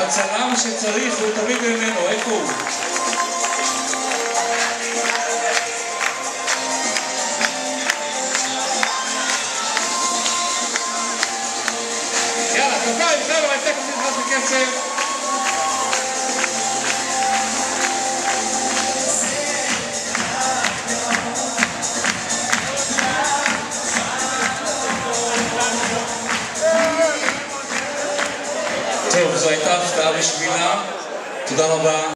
הצלם שצריך הוא תמיד איננו, איפה הוא? יאללה, כפיים, חבר'ה, תכף נלחץ בקצב. טוב, זו הייתה הפתעה בשבילה. תודה רבה.